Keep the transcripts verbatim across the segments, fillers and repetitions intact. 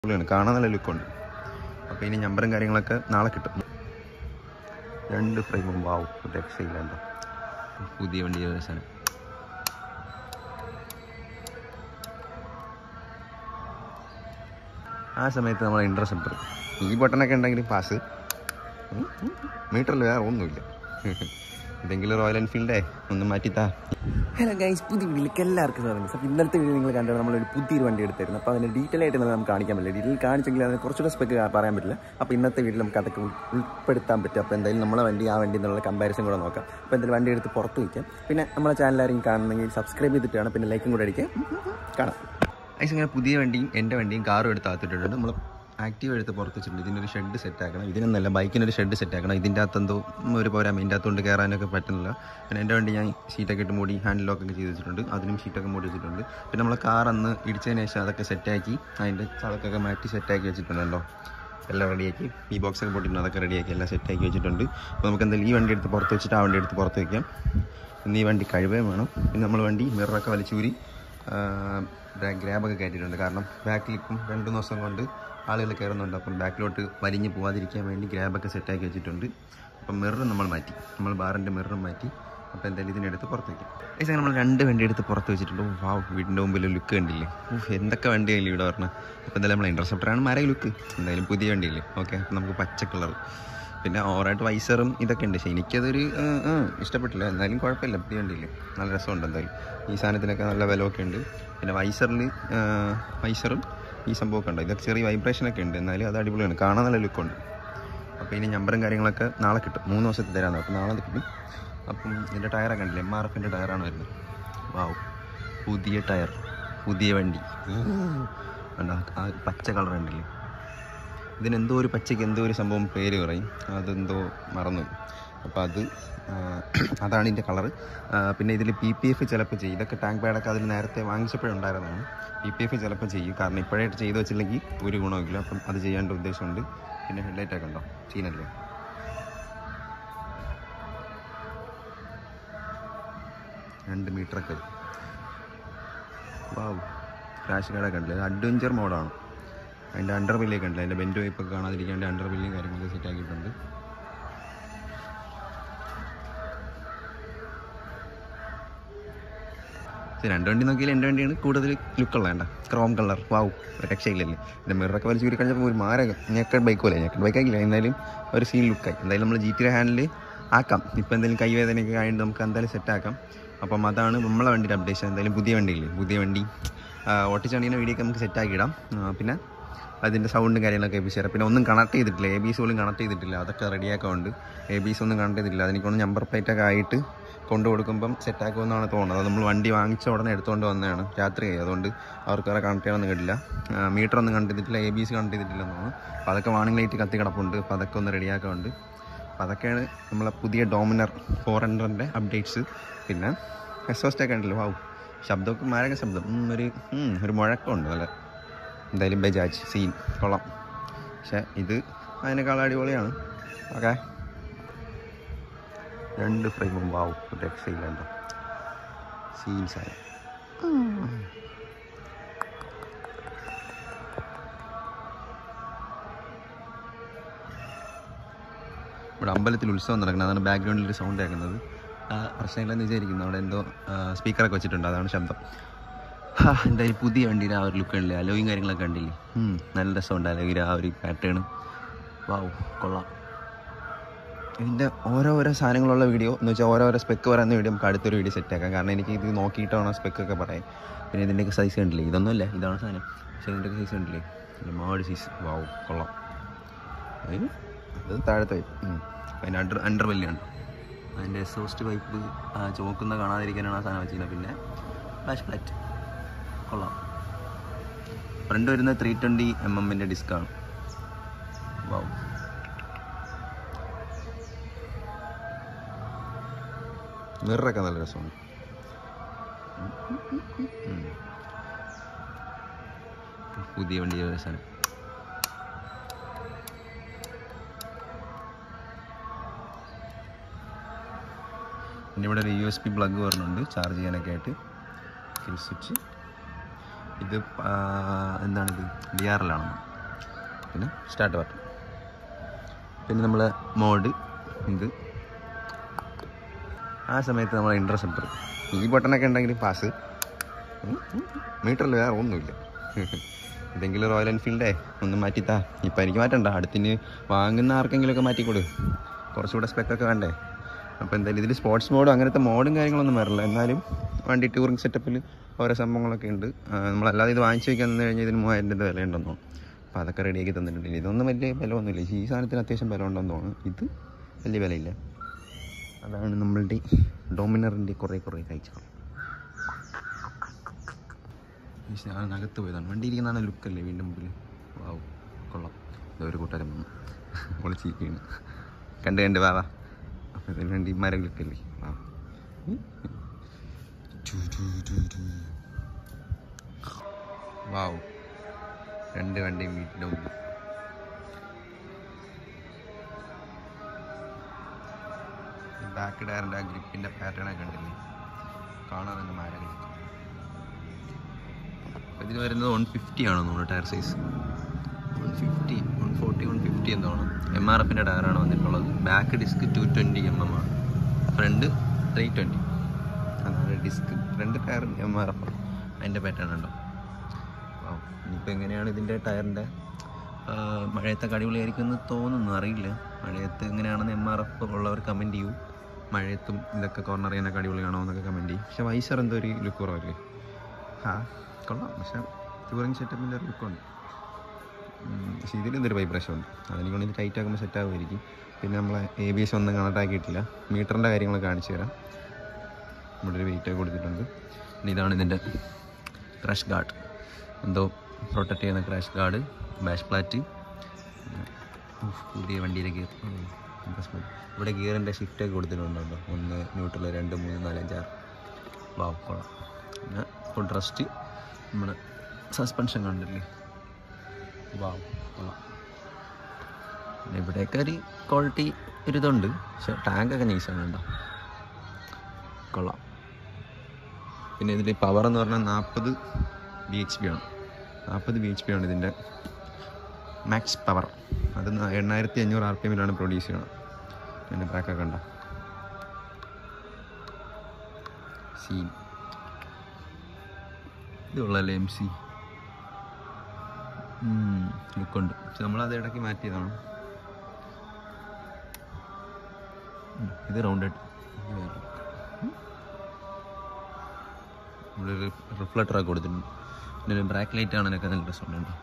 കാണാൻ നല്ല ലുക്കുണ്ട്. അപ്പോൾ ഇനി നമ്പറും കാര്യങ്ങളൊക്കെ നാളെ കിട്ടും. രണ്ട് ഫ്രെയിമും വാവും രക്ഷയില്ല. പുതിയ വണ്ടിയുടെ സാധനം. ആ സമയത്ത് നമ്മൾ ഇൻട്രസ്റ്റ് ഈ ബട്ടണൊക്കെ ഉണ്ടെങ്കിൽ പാസ് മീറ്ററിൽ വേറെ ഒന്നുമില്ല. എന്തെങ്കിലും റോയൽ എൻഫീൽഡേ ഒന്ന് മാറ്റിത്താ. ഹലോ ഗൈസ്, പുതിയ വീട്ടിലേക്ക് എല്ലാവർക്കും സ്വാഗതം. അപ്പോൾ ഇന്നലത്തെ വീഡിയോ നിങ്ങൾ കണ്ടാൽ നമ്മളൊരു പുതിയൊരു വണ്ടി എടുത്തായിരുന്നു. അപ്പോൾ അതിന് ഡീറ്റെയിൽ ആയിട്ട് നമുക്ക് കാണിക്കാൻ പറ്റില്ല. ഡീറ്റെയിൽ കാണിച്ചെങ്കിൽ അതിന് കുറച്ചുകൂടെ സ്പെക്ക് പറയാൻ പറ്റില്ല. അപ്പോൾ ഇന്നത്തെ വീട്ടിൽ നമുക്ക് അതൊക്കെ ഉൾപ്പെടുത്താൻ പറ്റും. അപ്പോൾ എന്തായാലും നമ്മളെ വണ്ടി ആ വണ്ടി എന്നുള്ള കമ്പാരിസൺ കൂടെ നോക്കാം. അപ്പോൾ എന്തായാലും വണ്ടി എടുത്ത് പുറത്ത് വയ്ക്കാം. പിന്നെ നമ്മളെ ചാനലാരെങ്കിലും കാണുന്നെങ്കിൽ സബ്സ്ക്രൈബ് ചെയ്തിട്ടാണ്, പിന്നെ ലൈക്കും കൂടെ അടിക്കുക. കാണാം. ഐസ് ഇങ്ങനെ പുതിയ വണ്ടിയും എൻ്റെ വണ്ടിയും കാറും എടുത്ത് ആത്തിട്ടുണ്ട്. നമ്മൾ ആക്റ്റീവ് എടുത്ത് പുറത്ത് വെച്ചിട്ടുണ്ട്. ഇതിനൊരു ഷെഡ് സെറ്റ് ആക്കണം. ഇതിനൊന്നല്ല, ബൈക്കിനൊരു ഷെഡ് സെറ്റ് ആക്കണം. ഇതിൻ്റെ അകത്തെന്തോ ഒരു പോരാ, ഇതിൻ്റെ അകത്തോണ്ട് കയറാനൊക്കെ പറ്റുന്നില്ല. പിന്നെ എൻ്റെ വണ്ടി ഞാൻ ഷീറ്റൊക്കെ ഇട്ട് മൂടി ഹാൻഡിൽ ലോക്കൊക്കെ ചെയ്ത് വെച്ചിട്ടുണ്ട്. അതിനും ഷീറ്റൊക്കെ മൂടി വെച്ചിട്ടുണ്ട്. പിന്നെ നമ്മൾ കാർ അന്ന് ഇടിച്ചതിന് ശേഷം അതൊക്കെ സെറ്റാക്കി അതിൻ്റെ ചളക്കൊക്കെ മാറ്റി സെറ്റാക്കി വെച്ചിട്ടുണ്ടല്ലോ. എല്ലാം റെഡിയാക്കി ഈ ബോക്സൊക്കെ പൊട്ടിട്ടുണ്ട്, അതൊക്കെ റെഡിയാക്കി എല്ലാം സെറ്റാക്കി വെച്ചിട്ടുണ്ട്. അപ്പോൾ നമുക്ക് എന്തായാലും ഈ വണ്ടി എടുത്ത് പുറത്ത് വെച്ചിട്ട് ആ വണ്ടി എടുത്ത് പുറത്ത് വയ്ക്കാം. ഇന്ന് ഈ വണ്ടി കഴിവേം വേണം. പിന്നെ നമ്മൾ വണ്ടി മിററൊക്കെ വലിച്ചൂരി ഗ്രാബൊക്കെ കയറ്റിയിട്ടുണ്ട്. കാരണം ബാക്കിലിപ്പം രണ്ട് ദിവസം കൊണ്ട് ആളുകൾ കയറുന്നുണ്ട്. അപ്പം ബാക്കിലോട്ട് വലിഞ്ഞ് പോകാതിരിക്കാൻ വേണ്ടി ഗ്രാബൊക്കെ സെറ്റാക്കി വെച്ചിട്ടുണ്ട്. അപ്പം മിറർ നമ്മൾ മാറ്റി, നമ്മൾ ബാറിൻ്റെ മിറർ മാറ്റി. അപ്പോൾ എന്തായാലും ഇതിനെടുത്ത് പുറത്ത് വയ്ക്കാം. ഏകദേശം നമ്മൾ രണ്ട് വണ്ടി എടുത്ത് പുറത്ത് വെച്ചിട്ടുണ്ട്. വാവ്, വീടിൻ്റെ മുമ്പിൽ ലുക്ക് കണ്ടില്ലേ? ഊഹ്, എന്തൊക്കെ വണ്ടിയായില്ലേ ഇവിടെ പറഞ്ഞാൽ. അപ്പോൾ എന്തായാലും നമ്മൾ ഇൻട്രസെപ്റ്ററാണ് മാരേ ലുക്ക്. എന്തായാലും പുതിയ വണ്ടിയില്ലേ? ഓക്കെ, അപ്പം നമുക്ക് പച്ച കളർ, പിന്നെ ഓവറായിട്ട് വൈസറും ഇതൊക്കെ ഉണ്ട്. പക്ഷേ എനിക്കതൊരു ഇഷ്ടപ്പെട്ടില്ല. എന്നാലും കുഴപ്പമില്ല, പുതിയ വണ്ടിയില്ലേ, നല്ല രസമുണ്ട്. എന്തായാലും ഈ സാധനത്തിനൊക്കെ നല്ല വിലമൊക്കെ ഉണ്ട്. പിന്നെ വൈസറിൽ വൈസറും ഈ സംഭവമൊക്കെ ഉണ്ട്. ഇതൊക്കെ ചെറിയ വൈബ്രേഷനൊക്കെ ഉണ്ട്, എന്നാലും അത് അടിപൊളിയാണ്, കാണാൻ നല്ല ലുക്കുണ്ട്. അപ്പോൾ ഇനി നമ്പറും കാര്യങ്ങളൊക്കെ നാളെ കിട്ടും. മൂന്ന് ദിവസത്തിൽ തരാമെന്ന്. അപ്പോൾ നാളെ കിട്ടും. അപ്പം ഇതിൻ്റെ ടയറൊക്കെ ഉണ്ടല്ലോ, എം ആർ എഫിൻ്റെ ടയറാണ് വരുന്നത്. വാവ്, പുതിയ ടയർ, പുതിയ വണ്ടി. വേണ്ട, ആ പച്ച കളർ ഉണ്ടല്ലേ, ഇതിനെന്തോ ഒരു പച്ചയ്ക്ക് എന്തോ ഒരു സംഭവം പേര് പറയും, അതെന്തോ മറന്നു. അപ്പോൾ അത് അതാണ് ഇതിൻ്റെ കളറ്. പിന്നെ ഇതിൽ പി പി എഫ് ചിലപ്പോൾ ചെയ്യും. ഇതൊക്കെ ടാങ്ക് പാഡൊക്കെ അതിൽ നേരത്തെ വാങ്ങിച്ചപ്പോഴുണ്ടായിരുന്നതാണ്. പി പി എഫ് ചിലപ്പോൾ ചെയ്യും, കാരണം ഇപ്പോഴായിട്ട് ചെയ്ത് വെച്ചില്ലെങ്കിൽ ഒരു ഗുണമില്ല. അപ്പം അത് ചെയ്യേണ്ട ഉദ്ദേശമുണ്ട്. പിന്നെ ഹെഡ്ലൈറ്റൊക്കെ ഉണ്ടോ, സീനല്ലേ. രണ്ട് മീറ്ററൊക്കെ വാവ്, ക്രാഷ് കാർഡൊക്കെ ഉണ്ടല്ലേ. അഡ്വഞ്ചർ മോഡാണ്. അതിൻ്റെ അണ്ടർ ബില്ലൊക്കെ ഉണ്ട്. അതിൻ്റെ ബെൻഡ് വൈപ്പൊക്കെ കാണാതിരിക്കാണ്ട് അണ്ടർ ബില്ലും കാര്യങ്ങളൊക്കെ സെറ്റ് ആക്കിയിട്ടുണ്ട്. രണ്ട് വണ്ടി നോക്കിയാൽ എൻ്റെ വണ്ടിയാണ് കൂടുതൽ ലുക്കുള്ള. വേണ്ട, ക്രോം കളർ, വാവ്, രക്ഷയില്ലല്ലേ. എൻ്റെ മിററൊക്കെ വലിച്ചു കൂടി കഴിഞ്ഞപ്പോൾ ഒരു മാരകം ഞെക്കഡ് ബൈക്ക് പോലെ, ഞെക്കഡ് ബൈക്കായില്ല, എന്നാലും ഒരു സീൻ ലുക്കായി. എന്തായാലും നമ്മൾ ജി ടി ഹാൻഡിൽ ആക്കാം. ഇപ്പോൾ എന്തെങ്കിലും കൈവേദനയൊക്കെ ആയിട്ട് നമുക്ക് എന്തായാലും സെറ്റാക്കാം. അപ്പം അതാണ് നമ്മളെ വണ്ടിയുടെ അപ്ഡേഷൻ. എന്തായാലും പുതിയ വണ്ടിയില്ലേ, പുതിയ വണ്ടി ഓട്ടിച്ചാണ്ടിൻ്റെ വീഡിയോ ഒക്കെ നമുക്ക് സെറ്റാക്കി ഇടാം. പിന്നെ അതിൻ്റെ സൗണ്ടും കാര്യങ്ങളൊക്കെ ഏൽപ്പിച്ചു തരാം. പിന്നെ ഒന്നും കണക്ട് ചെയ്തിട്ടില്ല, എ ബി സി പോലും കണക്ട് ചെയ്തിട്ടില്ല. അതൊക്കെ റെഡിയാക്കാറുണ്ട്. എ ബി സി ഒന്നും കണക്ട് ചെയ്തിട്ടില്ല. അതിനൊക്കെ നമ്പർ പ്ലേറ്റൊക്കെ ആയിട്ട് കൊണ്ടു കൊടുക്കുമ്പം സെറ്റാക്കുമെന്നാണ് തോന്നുന്നത്. അത് നമ്മൾ വണ്ടി വാങ്ങിച്ച ഉടനെ എടുത്തുകൊണ്ട് വന്നതാണ്, രാത്രിയായി. അതുകൊണ്ട് അവർക്ക് വേറെ കണക്ട് ചെയ്യണമെന്ന് കേട്ടില്ല. മീറ്റർ ഒന്നും കണക്ട് ചെയ്തിട്ടില്ല, എ ബി സി കണക്ട് ചെയ്തിട്ടില്ലെന്ന് തോന്നുന്നു. അപ്പോൾ അതൊക്കെ വാണിംഗ് ലൈറ്റ് കത്തി കിടപ്പുണ്ട്. അപ്പോൾ അതൊക്കെ ഒന്ന് റെഡിയാക്കാറുണ്ട്. അപ്പോൾ അതൊക്കെയാണ് നമ്മളെ പുതിയ ഡോമിനർ ഫോർ ഹൺഡ്രഡിൻ്റെ അപ്ഡേറ്റ്സ്. പിന്നെ എക്സോസ്റ്റൊക്കെ ഉണ്ടല്ലോ, വാവ്, ശബ്ദമൊക്കെ മാരക ശബ്ദം, ഒരു ഒരു മുഴക്കമുണ്ട് നല്ല. എന്തായാലും ബജാജ് സീൻ കൊള്ളാം. പക്ഷേ ഇത് അതിനേക്കാൾ അടിപൊളിയാണ്. ഓക്കെ, രണ്ട് ഫ്രെയിമും വാവും രക്ഷയില്ല. സീൻസായ ഇവിടെ അമ്പലത്തിൽ ഉത്സവം നടക്കുന്നത്, അതാണ് ബാക്ക്ഗ്രൗണ്ടിൽ ഒരു സൗണ്ട് കേൾക്കുന്നത്. പ്രശ്നമില്ലെന്ന് വിചാരിക്കുന്നു. അവിടെ എന്തോ സ്പീക്കറൊക്കെ വെച്ചിട്ടുണ്ട്, അതാണ് ശബ്ദം. ഹാ, എന്തായാലും പുതിയ വണ്ടിയുടെ ആ ഒരു ലുക്ക് ഉണ്ടല്ലേ, അലോയും കാര്യങ്ങളൊക്കെ ഉണ്ടല്ലേ, നല്ല രസമുണ്ട് അലോയിൻ്റെ ആ ഒരു പാറ്റേൺ. വാവ്, കൊള്ളാം. ഇതിൻ്റെ ഓരോരോ സാധനങ്ങളുള്ള വീഡിയോ എന്ന് വെച്ചാൽ ഓരോരോ സ്പെക്ക് പറയുന്ന വീഡിയോ നമുക്ക് അടുത്തൊരു വീഡിയോ സെറ്റാക്കാം. കാരണം എനിക്ക് ഇത് നോക്കിയിട്ടാണ് സ്പെക്കൊക്കെ പറയാം. പിന്നെ ഇതിൻ്റെയൊക്കെ സൈസ് കണ്ടില്ലേ, ഇതൊന്നുമല്ല, ഇതാണ് സാധനം. പക്ഷേ ഇതിൻ്റെയൊക്കെ സൈസ് കണ്ടില്ലേ, ഒരുപാട് സൈസ്. വാവ്, കൊള്ളാം. അതിന് അത് താഴത്തെ പൈപ്പ്, അതിൻ്റെ അണ്ടർ അണ്ടർ വെല്ലാണ്. അതിൻ്റെ എക്സോസ്റ്റ് പൈപ്പ് ചുമക്കുന്ന കാണാതിരിക്കാനാണ് ആ സാധനം വെച്ചിരുന്നത്. പിന്നെ ഫ്ലാഷ് പ്ലേറ്റ് കൊള്ളാം. ഫ്രണ്ട് വരുന്ന ത്രീ ട്വൻറ്റി എം എമ്മിൻ്റെ ഡിസ്ക്കാണ്. വാവ്, മിററൊക്കെ നല്ല രസമാണ്. പുതിയ വണ്ടിയുടെ സാധനം. പിന്നെ ഇവിടെ ഒരു യു എസ് പി പ്ലഗ് വരുന്നുണ്ട് ചാർജ് ചെയ്യാനൊക്കെ ആയിട്ട്. Kill switch. ഇത് എന്താണിത്, ഡി ആർ എൽ ആണ്. പിന്നെ സ്റ്റാർട്ട് ബട്ടൺ, പിന്നെ നമ്മൾ മോഡ് ഇത്. ആ സമയത്ത് നമ്മൾ ഇൻട്രസെപ്റ്റർ ഈ ബട്ടണൊക്കെ ഉണ്ടെങ്കിൽ പാസ്. മീറ്ററിൽ വേറെ ഒന്നുമില്ല. ഇതെങ്കിലും റോയൽ എൻഫീൽഡേ ഒന്ന് മാറ്റിത്താ. ഇപ്പം എനിക്ക് മാറ്റണ്ട, അടുത്തിന് വാങ്ങുന്ന ആർക്കെങ്കിലുമൊക്കെ മാറ്റിക്കൊടു, കുറച്ചുകൂടെ സ്പെക്കൊക്കെ വേണ്ടേ. അപ്പോൾ എന്തായാലും ഇതിൽ സ്പോർട്സ് മോഡും അങ്ങനത്തെ മോഡും കാര്യങ്ങളൊന്നും വരില്ല. എന്നാലും വണ്ടി ടൂറിങ് സെറ്റപ്പിൽ ഓരോ സംഭവങ്ങളൊക്കെ ഉണ്ട്. നമ്മളല്ലാതെ ഇത് വാങ്ങിച്ച് വയ്ക്കാൻ നിന്ന് കഴിഞ്ഞാൽ ഇതിന് മൂവായിരം രൂപ വില ഉണ്ടെന്ന് തോന്നുന്നു. അപ്പോൾ അതൊക്കെ റെഡിയാക്കി തന്നിട്ടുണ്ട്. ഇതൊന്നും വലിയ ബലമൊന്നുമില്ല. ഈ സാധനത്തിന് അത്യാവശ്യം ബലം ഉണ്ടെന്ന് തോന്നുന്നു. ഇത് വലിയ വിലയില്ല. അതാണ് നമ്മളുടെ ഡോമിനറിൻ്റെ കുറേ കുറേ കാഴ്ചകൾ. അകത്ത് പോയതാണ്. വണ്ടി ഇരിക്കുന്നതാണ് ലുക്കല്ലേ വീണ്ടും മുമ്പിൽ. വാവ്, കൊള്ളാം. ഇതൊരു കൂട്ടുകാരൻ വന്നു പൊളിച്ചിരിക്കുകയാണ്. കണ്ട് കണ്ട് വാവാ. അപ്പോൾ ഇതിന് വേണ്ടി മരം ലുക്കല്ലേ. വാ, വാവ്, രണ്ട് വണ്ടിയും വീട്ടിൻ്റെ മുമ്പിൽ. ബാക്ക് ടയറിൻ്റെ ആ ഗ്രിപ്പിൻ്റെ പാറ്റേണൊക്കെ ഉണ്ടല്ലേ, കാണാൻ തന്നെ മരം ലുക്ക്. ഇതിന് വരുന്നത് വൺ ഫിഫ്റ്റി ആണോ നമ്മുടെ tyre size. One fifty one forty one fifty എന്നോണം. എം ആർ എഫിൻ്റെ ടയറാണ് വന്നിട്ടുള്ളത്. Back disc two twenty M M ആണ്, ഫ്രണ്ട് ത്രീ ട്വൻറ്റി. അതാണ് disc. Front tyre M R F അതിൻ്റെ പാറ്റേൺ ഉണ്ടോ. ആ ഇനിയിപ്പോൾ എങ്ങനെയാണ് ഇതിൻ്റെ ടയറിൻ്റെ മഴയത്തൊക്കെ അടിപൊളിയായിരിക്കും എന്ന് തോന്നുന്നു, അറിയില്ല. മഴയത്ത് എങ്ങനെയാണെന്ന് എം ആർ എഫ് ഉള്ളവർ കമൻറ്റ് ചെയ്യൂ. മഴയത്തും ഇതൊക്കെ കോർണർ ചെയ്യാനൊക്കെ അടിപൊളിയാണോ എന്നൊക്കെ കമൻറ്റ് ചെയ്യും. പക്ഷേ വൈസർ എന്തോ ഒരു ലുക്ക് കുറവല്ലേ. ആ കൊള്ളാം, പക്ഷേ ടൂറിങ് സെറ്റപ്പിൻ്റെ ഒരു ലുക്കുണ്ട്. പക്ഷേ ഇതിലെന്തൊരു വൈബ്രേഷൻ ഉണ്ട്. അതെനിക്ക് വേണ്ടി ടൈറ്റ് ആക്കുമ്പോൾ സെറ്റ് ആകുമായിരിക്കും. പിന്നെ നമ്മളെ എ ബി എസ് ഒന്നും കണക്ട് ആക്കിയിട്ടില്ല. മീറ്ററിൻ്റെ കാര്യങ്ങൾ കാണിച്ചു തരാം. ഇവിടെ ഒരു വെയിറ്റ് കൊടുത്തിട്ടുണ്ട്. പിന്നെ ഇതാണ് ഇതിൻ്റെ ക്രാഷ് ഗാർഡ്, എന്തോ പ്രൊട്ടക്റ്റ് ചെയ്യുന്ന ക്രാഷ് ഗാർഡ്. ബാഷ് പ്ലാറ്റ്, പുതിയ വണ്ടിയിലെ ഗിയർ. ഇവിടെ ഗിയറിൻ്റെ ഷിഫ്റ്റൊക്കെ കൊടുത്തിട്ടുണ്ടോ. ഒന്ന് ന്യൂട്രൽ, രണ്ട്, മൂന്ന്, നാല്, അഞ്ചാറ്. വാവ്, കൊള്ളാം. പിന്നെ ഫുഡ് റെസ്റ്റ്. നമ്മുടെ സസ്പെൻഷൻ കണ്ടില്ലേ. വാവ്, കൊള്ളാം. പിന്നെ ഇവിടെയൊക്കെ ഒരു ക്വാളിറ്റി ഒരിതുണ്ട്. പക്ഷേ ടാങ്കൊക്കെ നൈസാണ് കേട്ടോ, കൊള്ളാം. പിന്നെ ഇതിൽ പവർ എന്ന് പറഞ്ഞാൽ നാൽപ്പത് ബി എച്ച് പി ആണ്. നാൽപ്പത് ബി എച്ച് പി ആണ് ഇതിൻ്റെ മാക്സ് പവർ. അത് എണ്ണായിരത്തി അഞ്ഞൂറ് ആർ പി എമ്മിലാണ് പ്രൊഡ്യൂസ് ചെയ്യണം. എൻ്റെ ബ്രാക്കൊക്കെ ഉണ്ടോ. സീൻ ഇതുള്ളല്ലേ എം സി ലുക്കുണ്ട്. പക്ഷെ നമ്മളത് ഇടയ്ക്ക് മാറ്റിയതാണ്. ഇത് റൗണ്ടഡ്. ഇവിടെ ഒരു റിഫ്ലക്ടറൊക്കെ കൊടുത്തിട്ടുണ്ട്. പിന്നെ ഒരു ബ്രാക്ക് ലൈറ്റ് ആണ് എനിക്ക് നല്ല രസമുണ്ട്.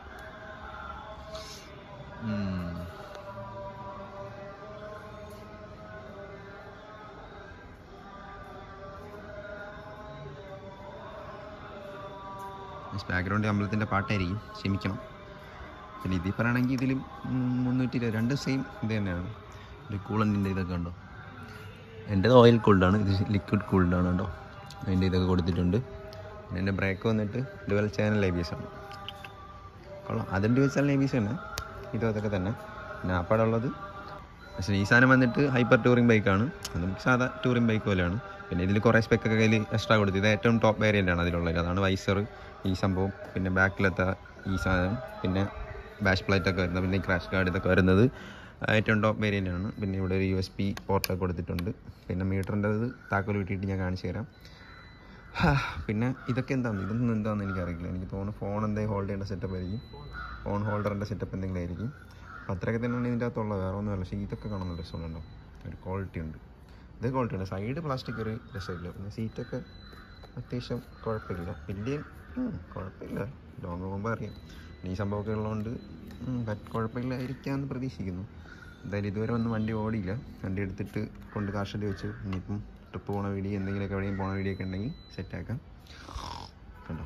ബാക്ക്ഗ്രൗണ്ട് അമ്പലത്തിൻ്റെ പാട്ടായിരിക്കും, ക്ഷമിക്കണം. പിന്നെ ഇതിൽ പറയുകയാണെങ്കിൽ ഇതിലും മുന്നൂറ്റി ഇരുപത് രണ്ട് സെയിം ഇത് തന്നെയാണ്. ഒരു കൂളൻറ്റിൻ്റെ ഇതൊക്കെ ഉണ്ടോ. എൻ്റേത് ഓയിൽ കൂൾഡാണ്, ഇത് ലിക്വിഡ് കൂൾഡാണ് കേട്ടോ. അതിൻ്റെ ഇതൊക്കെ കൊടുത്തിട്ടുണ്ട്. പിന്നെ എൻ്റെ ബ്രേക്ക് വന്നിട്ട് dual channel A B S ആണ്. കൊള്ളാം, അതും dual channel A B S തന്നെ. ഇതും അതൊക്കെ തന്നെ. പിന്നെ ആപ്പാടെ ഉള്ളത്. പക്ഷേ ഈ സാധനം വന്നിട്ട് ഹൈപ്പർ ടൂറിംഗ് ബൈക്കാണ്. അത് നമുക്ക് സാധാ ടൂറിംഗ് ബൈക്ക് പോലെയാണ്. പിന്നെ ഇതിൽ കുറേ സ്പെക്കൊക്കെ കയ്യിൽ എക്സ്ട്രാ കൊടുത്തു. ഇത് ഏറ്റവും ടോപ്പ് വേരിയൻ്റ് ആണ് അതിലുള്ളത്. അതാണ് വൈസർ, ഈ സംഭവം, പിന്നെ ബാക്കിലത്തെ ഈ സാധനം, പിന്നെ ബാഷ് പ്ലേറ്റൊക്കെ വരുന്നത്, പിന്നെ ക്രാഷ് ഗാർഡ് ഇതൊക്കെ വരുന്നത് ഏറ്റവും ടോപ്പ് വേരിയൻ്റ് ആണ്. പിന്നെ ഇവിടെ ഒരു യു എസ് പി പോർട്ടൊക്കെ കൊടുത്തിട്ടുണ്ട്. പിന്നെ മീറ്ററിൻ്റെ ഇത് താക്കോൽ വിട്ടിട്ട് ഞാൻ കാണിച്ചു തരാം. പിന്നെ ഇതൊക്കെ എന്താണ്, ഇതൊന്നും എന്താണെന്ന് എനിക്കറിയില്ല. എനിക്ക് തോന്നുന്നു ഫോൺ എന്തെങ്കിലും ഹോൾഡ് ചെയ്യേണ്ട സെറ്റപ്പ് ആയിരിക്കും. ഫോൺ ഹോൾഡറിൻ്റെ സെറ്റപ്പ് എന്തെങ്കിലും ആയിരിക്കും. അപ്പോൾ അത്രയൊക്കെ തന്നെയാണ് ഇതിൻ്റെ അകത്തുള്ളത്, വേറെ ഒന്നുമല്ല. പക്ഷേ ഇതൊക്കെ കാണുന്ന രസമുണ്ടോ, ഒരു ക്വാളിറ്റി ഉണ്ട്. ഇത് ക്വാളിറ്റി ഉണ്ട്. സൈഡ് പ്ലാസ്റ്റിക് ഒരു രസമില്ല. പിന്നെ സീറ്റൊക്കെ അത്യാവശ്യം കുഴപ്പമില്ല, വലിയ കുഴപ്പമില്ല. ലോങ് പോകുമ്പോൾ അറിയാം. ഈ സംഭവമൊക്കെ ഉള്ളതുകൊണ്ട് കുഴപ്പമില്ലായിരിക്കാമെന്ന് പ്രതീക്ഷിക്കുന്നു. എന്തായാലും ഇതുവരെ ഒന്നും വണ്ടി ഓടിയില്ല. വണ്ടി എടുത്തിട്ട് കൊണ്ട് കാർഷെഡ് വെച്ചു. ഇനിയിപ്പം ട്രിപ്പ് പോണ വീഡിയോ എന്തെങ്കിലുമൊക്കെ എവിടെയും പോണ വീഡിയോ ഒക്കെ ഉണ്ടെങ്കിൽ സെറ്റാക്കാം. കണ്ടോ,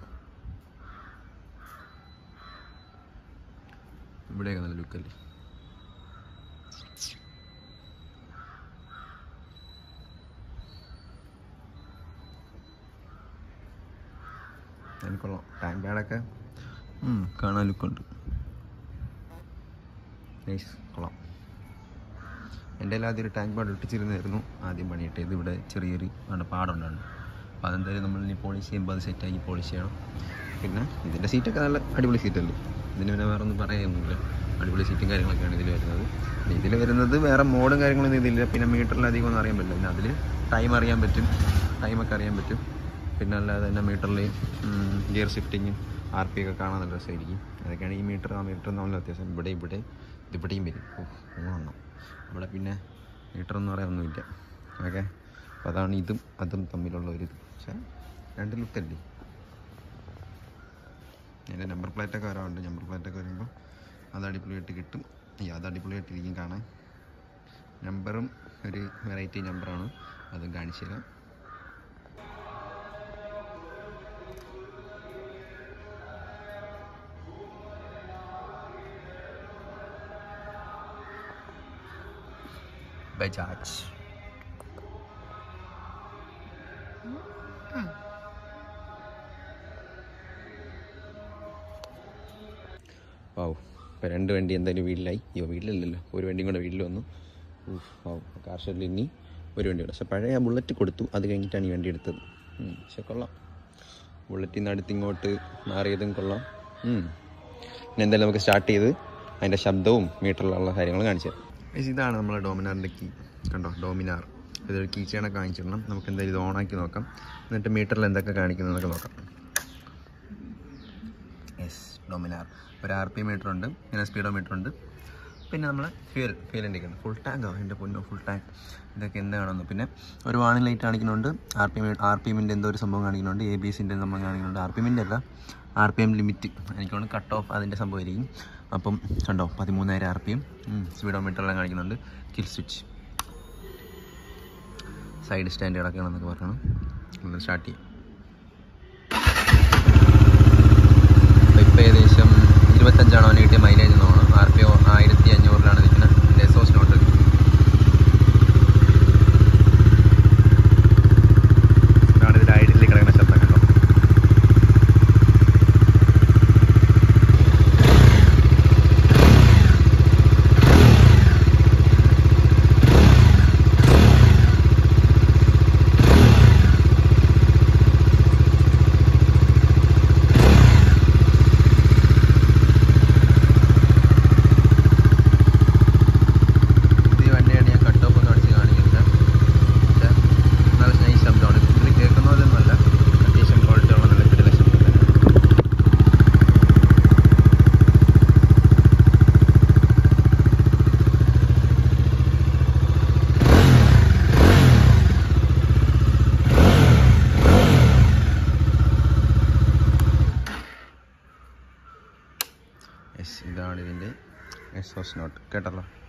ഇവിടെയൊക്കെ നല്ല ലുക്കല്ലേ. എനിക്കൊള്ളാം. ടാങ്ക് പാഡൊക്കെ കാണാൻ ലുക്കുണ്ട്. നൈസ്, കൊള്ളാം. എൻ്റെ എല്ലാം ആദ്യം ഒരു ടാങ്ക് പാഡ് ഒട്ടിച്ചിരുന്നായിരുന്നു ആദ്യം പണിയിട്ടത്. ഇവിടെ ചെറിയൊരു പാടുണ്ടായിരുന്നു. അപ്പോൾ അതെന്തായാലും നമ്മൾ ഇനി പോളിഷ് ചെയ്യുമ്പോൾ അത് സെറ്റാക്കി പോളിഷ് ചെയ്യണം. പിന്നെ ഇതിൻ്റെ സീറ്റൊക്കെ നല്ല അടിപൊളി സീറ്റല്ലേ. ഇതിന് പിന്നെ വേറെ ഒന്നും പറയുന്നില്ല. അടിപൊളി സീറ്റും കാര്യങ്ങളൊക്കെയാണ് ഇതിൽ വരുന്നത്. ഇതിൽ വരുന്നത് വേറെ മോഡും കാര്യങ്ങളൊന്നും ഇതില്ല. പിന്നെ മീറ്ററിൽ അധികം ഒന്നും അറിയാൻ പറ്റില്ല. പിന്നെ അതിൽ ടൈം അറിയാൻ പറ്റും, ടൈമൊക്കെ അറിയാൻ പറ്റും. പിന്നെ അല്ലാതെ തന്നെ മീറ്ററിൽ ഗിയർ ഷിഫ്റ്റിങ്ങും ആർ പി ഒക്കെ കാണാൻ നല്ല രസമായിരിക്കും. അതൊക്കെയാണ് ഈ മീറ്റർ ആ മീറ്റർ തമ്മിൽ വ്യത്യാസം. ഇവിടെ ഇവിടെ ഇതിവിടെയും വരും. ഓ മൂന്നെണ്ണം. ഇവിടെ പിന്നെ മീറ്ററൊന്നും പറയാനൊന്നുമില്ല. ഓക്കെ, അപ്പോൾ അതാണ് ഇതും അതും തമ്മിലുള്ള ഒരു ഇത്. പക്ഷേ രണ്ട് ലുക്കല്ലേ. അതിൻ്റെ നമ്പർ പ്ലേറ്റൊക്കെ വരാറുണ്ട്. നമ്പർ പ്ലേറ്റൊക്കെ വരുമ്പോൾ അത് അടിപൊളിയായിട്ട് കിട്ടും. ഈ അത് അടിപൊളിയായിട്ടിരിക്കും കാണാൻ. നമ്പറും ഒരു വെറൈറ്റി നമ്പറാണ്, അതും കാണിച്ചു തരാം. ബജാജ്. ഓ, ഇപ്പോൾ രണ്ട് വണ്ടി എന്തായാലും വീട്ടിലായി. അയ്യോ വീട്ടിലല്ലല്ലോ, ഒരു വണ്ടിയും കൂടെ വീട്ടിൽ വന്നു. ഓ കാർ ഷെഡിൽ ഇനി ഒരു വണ്ടി കൂടെ. പക്ഷേ പഴയ ബുള്ളറ്റ് കൊടുത്തു, അത് കഴിഞ്ഞിട്ടാണ് ഈ വണ്ടി എടുത്തത്. പക്ഷെ കൊള്ളാം, ബുള്ളറ്റിൽ നിന്ന് അടുത്ത് ഇങ്ങോട്ട് മാറിയതും കൊള്ളാം. പിന്നെ എന്തായാലും നമുക്ക് സ്റ്റാർട്ട് ചെയ്ത് അതിൻ്റെ ശബ്ദവും മീറ്ററിലുള്ള കാര്യങ്ങളും കാണിച്ചു തരാം. ഇതാണ് നമ്മളെ ഡോമിനാറിൻ്റെ കീ. കണ്ടോ, ഡോമിനാർ. ഇതൊരു കീ ചെയിനൊക്കെ കാണിച്ചിടണം. നമുക്ക് എന്തായാലും ഇത് ഓണാക്കി നോക്കാം, എന്നിട്ട് മീറ്ററിൽ എന്തൊക്കെ കാണിക്കുന്നതൊക്കെ നോക്കാം. Yes, Dominar. ഒരു ആർ പി മീറ്റർ ഉണ്ട്, പിന്നെ സ്പീഡോ മീറ്റർ ഉണ്ട്. പിന്നെ നമ്മൾ ഫ്യൂൽ ഫ്യൂലിൻ്റെ ഉണ്ട്. ഫുൾ ടാങ്കോ, എൻ്റെ പൊന്നോ ഫുൾ ടാങ്ക്. ഇതൊക്കെ എന്താണെന്ന്. പിന്നെ ഒരു വാണിംഗ് ലൈറ്റ് കാണിക്കുന്നുണ്ട്. R P M R P എമ്മിൻ്റെ എന്തോ ഒരു സംഭവം കാണിക്കുന്നുണ്ട്. എ ബി എസിൻ്റെ സംഭവം കാണിക്കുന്നുണ്ട്. ആർ പി എമ്മിൻ്റെ അല്ല, ആർ പി എം ലിമിറ്റ് എനിക്കാണ് കട്ട് ഓഫ് അതിൻ്റെ സംഭവമായിരിക്കും. അപ്പം കണ്ടോ, പതിമൂന്നായിരം ആർ പി എം. സ്പീഡോ മീറ്ററെല്ലാം കാണിക്കുന്നുണ്ട്. കിൽ സ്വിച്ച്, സൈഡ് സ്റ്റാൻഡ് കിടക്കണമെന്നൊക്കെ പറയണം. സ്റ്റാർട്ട് ചെയ്യും. അപ്പോൾ ഇപ്പോൾ ഏകദേശം ഇരുപത്തഞ്ചാണ് അവന് കിട്ടിയ മൈലേജ് എന്ന് തോന്നുന്നു. ആർ പി ഒ ആയിരത്തി അഞ്ഞൂറിലാണ് നിൽക്കുന്നത്. എസോസ് നോട്ട്. ഇതാണ് ഇതിൽ ഐഡിൽ കിടക്കുന്ന ശബ്ദം. കണ്ടോ, ഇതാണ് ഇതിൻ്റെ എസോസ് നോട്ട്. കേട്ടല്ലോ.